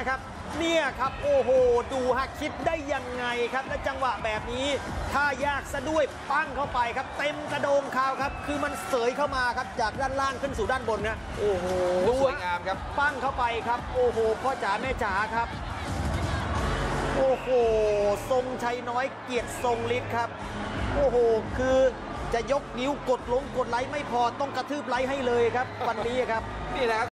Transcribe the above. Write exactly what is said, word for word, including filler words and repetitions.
ครับเนี่ยครับโอ้โหดูฮะคิดได้ยังไงครับและจังหวะแบบนี้ถ้ายากซะด้วยปั้งเข้าไปครับเต็มกระโดงคาวครับคือมันเสยเข้ามาครับจากด้านล่างขึ้นสู่ด้านบนนะโอ้โหสวยงามครับปั้งเข้าไปครับโอ้โหพ่อจ๋าแม่จ๋าครับโอ้โหทรงชัยน้อยเกียรติทรงฤทธิ์ครับโอ้โหคือจะยกนิ้วกดลงกดไลค์ไม่พอต้องกระทืบไลค์ให้เลยครับวันนี้ครับนี่แหละ